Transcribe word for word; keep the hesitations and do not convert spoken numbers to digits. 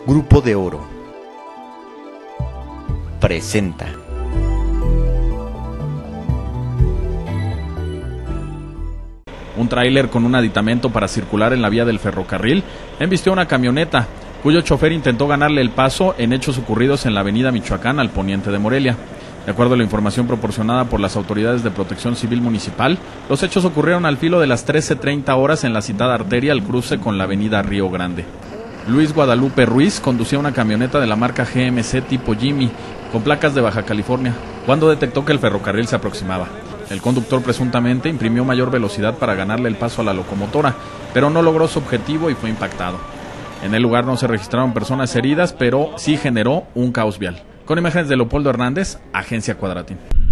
Grupo de Oro presenta. Un tráiler con un aditamento para circular en la vía del ferrocarril embistió una camioneta, cuyo chofer intentó ganarle el paso en hechos ocurridos en la avenida Michoacán al poniente de Morelia. De acuerdo a la información proporcionada por las autoridades de Protección Civil Municipal, los hechos ocurrieron al filo de las trece treinta horas en la citada arteria al cruce con la avenida Río Grande. Luis Guadalupe Ruiz conducía una camioneta de la marca G M C tipo Jimmy, con placas de Baja California, cuando detectó que el ferrocarril se aproximaba. El conductor presuntamente imprimió mayor velocidad para ganarle el paso a la locomotora, pero no logró su objetivo y fue impactado. En el lugar no se registraron personas heridas, pero sí generó un caos vial. Con imágenes de Leopoldo Hernández, Agencia Cuadratín.